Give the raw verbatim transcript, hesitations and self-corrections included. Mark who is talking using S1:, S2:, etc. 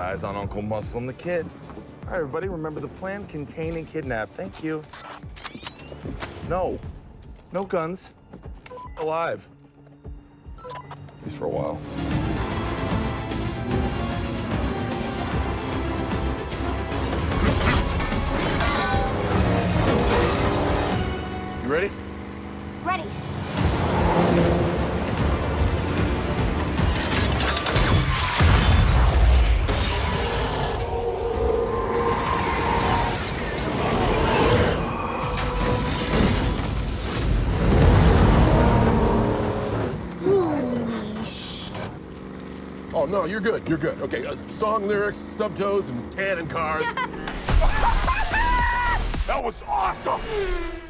S1: Eyes on Uncle Muscle and the kid. All right, everybody, remember the plan? Contain and kidnap. Thank you. No. No guns. Alive. At least for a while. You ready?
S2: Ready.
S3: Oh, no, you're good. You're good. Okay, uh, song lyrics, stub toes, and tan and cars.
S1: That was awesome!